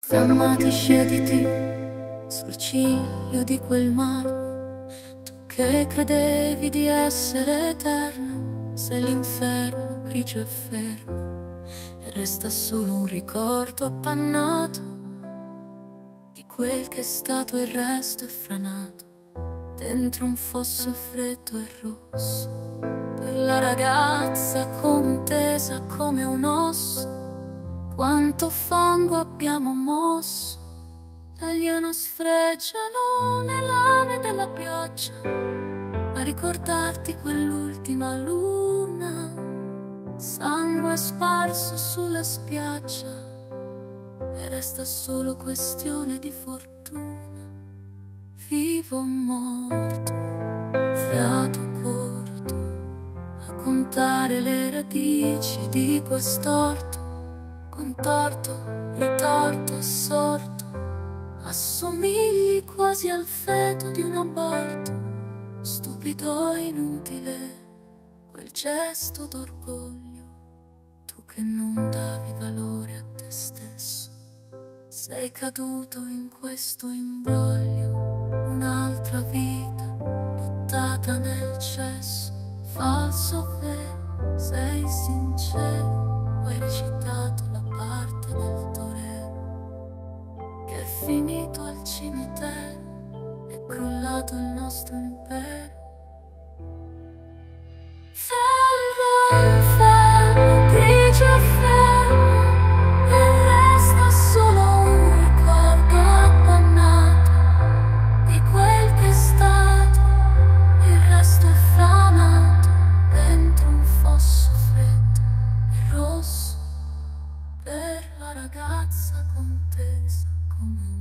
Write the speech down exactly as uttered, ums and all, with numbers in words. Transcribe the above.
Fermati, sciediti sul ciglio di quel mare. Tu che credevi di essere eterno, sei l'inferno grigio e fermo, e resta solo un ricordo appannato di quel che è stato. Il resto è franato dentro un fosso freddo e rosso, per la ragazza contesa come un osso. Quanto fango abbiamo mosso, tagliano, sfregiano le lame della pioggia, a ricordarti quell'ultima luna. Sangue sparso sulla spiaggia, e resta solo questione di fortuna. Vivo o morto, fiato corto, a contare le radici di quest'orto, contorto, ritorto, assorto. Assomigli quasi al feto di un aborto, stupido e inutile quel gesto d'orgoglio. Tu che non davi valore a te stesso, sei caduto in questo imbroglio. Un'altra vita buttata nel cesso, falso o vero, sei sincero, hai recitato la parte del torero che è finito al cimitero, è crollato il nostro impero. Fermo, fermo, grigio e fermo, e resta solo un ricordo appannato di quel che è stato. Il resto è franato dentro un fosso freddo e rosso, per la ragazza contesa come un